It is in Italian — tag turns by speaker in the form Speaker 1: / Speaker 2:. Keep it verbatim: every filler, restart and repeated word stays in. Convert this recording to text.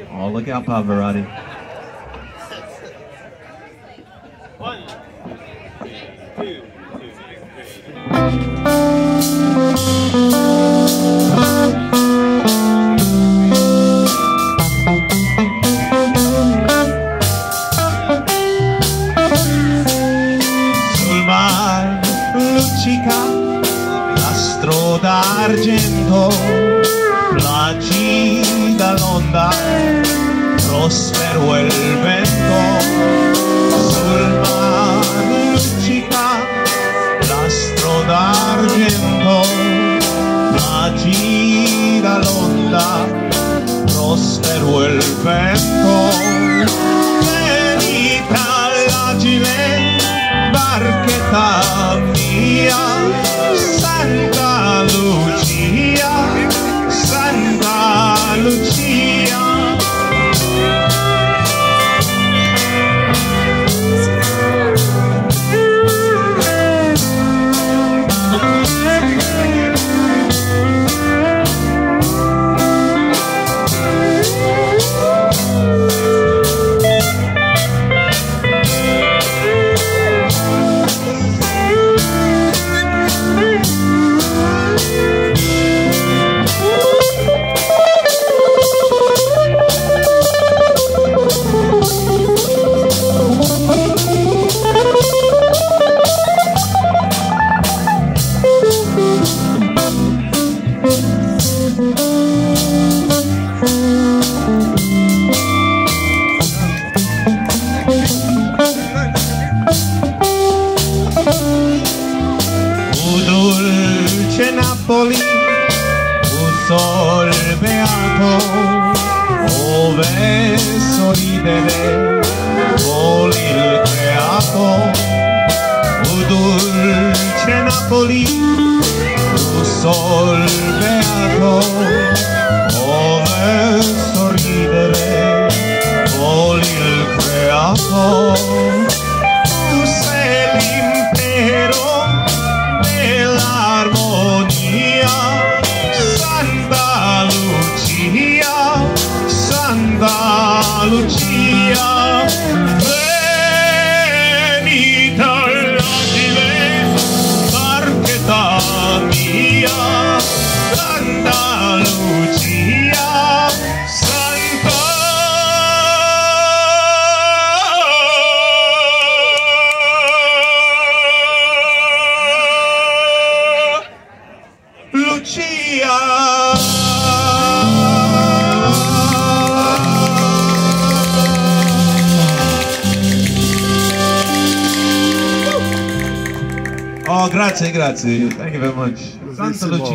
Speaker 1: Oh, look out, Pavarotti.
Speaker 2: One, two, two,
Speaker 1: Sul mar luccica nastro d'argento, placida l'onda, prospero il vento. Sul mar luccica nastro d'argento, placida l'onda, prospero il vento. Venita l'agile barchetta mia, Santa Lucia, Santa Lucia. Napoli, un sol beato, ove sorridere vuol il creato. Un dolce Napoli, un sol beato, ove sorridere vuol il creato. Tu sei l'impero dell'armonia, Santa Lucia, Santa Lucia. Venita l'agile barchetta mia, Santa Lucia, Santa Lucia. Oh, grazie, grazie. Thank you very much. Santa Lucia.